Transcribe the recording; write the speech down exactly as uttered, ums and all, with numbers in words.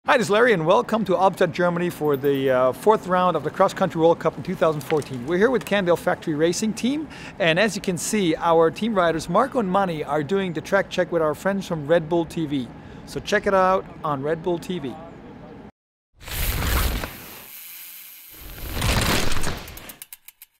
Hi, this is Larry and welcome to Albstadt, Germany for the uh, fourth round of the Cross Country World Cup in two thousand fourteen. We're here with Cannondale Factory Racing Team, and as you can see, our team riders Marco and Manny are doing the track check with our friends from Red Bull T V. So check it out on Red Bull T V.